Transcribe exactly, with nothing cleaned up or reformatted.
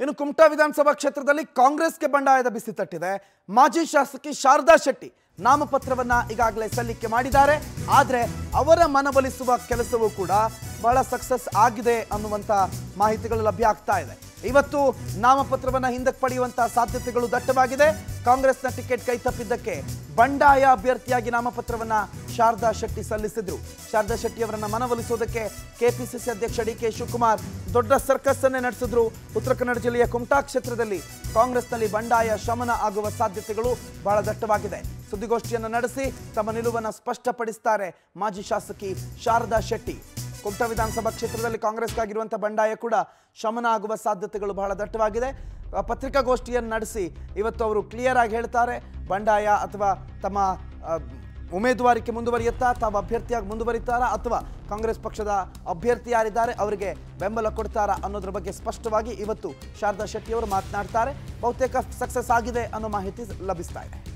ಇನ್ನು ಕುಮಟಾ ವಿಧಾನಸಭಾ ಕ್ಷೇತ್ರದಲ್ಲಿ ಕಾಂಗ್ರೆಸ್ಗೆ ಬಂಡಾಯದ ಬಿಸಿ ತಟ್ಟಿದೆ. ಮಾಜಿ ಶಾಸಕಿ ಶಾರದಾ ಶೆಟ್ಟಿ ನಾಮಪತ್ರವನ್ನ ಈಗಾಗಲೇ ಸಲ್ಲಿಕೆ ಮಾಡಿದ್ದಾರೆ. ಆದರೆ ಅವರ ಮನವೊಲಿಸುವ ಕೆಲಸವೂ ಕೂಡ ಬಹಳ ಸಕ್ಸಸ್ ಆಗಿದೆ ಅನ್ನುವಂತ ಮಾಹಿತಿಗಳು ಲಭ್ಯ ಆಗ್ತಾ ಇದೆ. ಇವತ್ತು ನಾಮಪತ್ರವನ್ನ ಹಿಂದಕ್ಕೆ ಪಡೆಯುವಂತ ಸಾಧ್ಯತೆಗಳು ದಟ್ಟವಾಗಿದೆ. ಕಾಂಗ್ರೆಸ್ನ ಟಿಕೆಟ್ ಕೈತಪ್ಪಿದ್ದಕ್ಕೆ ಬಂಡಾಯ ಅಭ್ಯರ್ಥಿಯಾಗಿ ನಾಮಪತ್ರವನ್ನ ಶಾರದಾ ಶೆಟ್ಟಿ ಸಲ್ಲಿಸಿದ್ರು. ಶಾರದಾ ಶೆಟ್ಟಿ ಅವರನ್ನ ಮನವೊಲಿಸೋದಕ್ಕೆ ಕೆಪಿಸಿಸಿ ಅಧ್ಯಕ್ಷ ಡಿ ಕೆ ಶಿವಕುಮಾರ್ ದೊಡ್ಡ ಸರ್ಕಸ್ ಅನ್ನೇ ನಡೆಸಿದ್ರು. ಉತ್ತರ ಕನ್ನಡ ಜಿಲ್ಲೆಯ ಕುಮಟಾ ಕ್ಷೇತ್ರದಲ್ಲಿ ಕಾಂಗ್ರೆಸ್ನಲ್ಲಿ ಬಂಡಾಯ ಶಮನ ಆಗುವ ಸಾಧ್ಯತೆಗಳು ಬಹಳ ದಟ್ಟವಾಗಿದೆ. ಸುದ್ದಿಗೋಷ್ಠಿಯನ್ನು ನಡೆಸಿ ತಮ್ಮ ನಿಲುವನ್ನು ಸ್ಪಷ್ಟಪಡಿಸುತ್ತಾರೆ ಮಾಜಿ ಶಾಸಕಿ ಶಾರದಾ ಶೆಟ್ಟಿ. ಕುಮಟಾ ವಿಧಾನಸಭಾ ಕ್ಷೇತ್ರದಲ್ಲಿ ಕಾಂಗ್ರೆಸ್ಗಾಗಿರುವಂಥ ಬಂಡಾಯ ಕೂಡ ಶಮನ ಆಗುವ ಸಾಧ್ಯತೆಗಳು ಬಹಳ ದಟ್ಟವಾಗಿದೆ. ಪತ್ರಿಕಾಗೋಷ್ಠಿಯನ್ನು ನಡೆಸಿ ಇವತ್ತು ಅವರು ಕ್ಲಿಯರ್ ಆಗಿ ಹೇಳ್ತಾರೆ, ಬಂಡಾಯ ಅಥವಾ ತಮ್ಮ ಉಮೇದುವಾರಿಕೆ ಮುಂದುವರಿಯುತ್ತಾ, ತಾವು ಅಭ್ಯರ್ಥಿಯಾಗಿ ಮುಂದುವರಿತಾರಾ ಅಥವಾ ಕಾಂಗ್ರೆಸ್ ಪಕ್ಷದ ಅಭ್ಯರ್ಥಿ ಯಾರಿದ್ದಾರೆ ಅವರಿಗೆ ಬೆಂಬಲ ಕೊಡ್ತಾರಾ ಅನ್ನೋದ್ರ ಬಗ್ಗೆ ಸ್ಪಷ್ಟವಾಗಿ ಇವತ್ತು ಶಾರದಾ ಶೆಟ್ಟಿ ಅವರು ಮಾತನಾಡ್ತಾರೆ. ಬಹುತೇಕ ಸಕ್ಸಸ್ ಆಗಿದೆ ಅನ್ನೋ ಮಾಹಿತಿ ಲಭಿಸ್ತಾ ಇದೆ.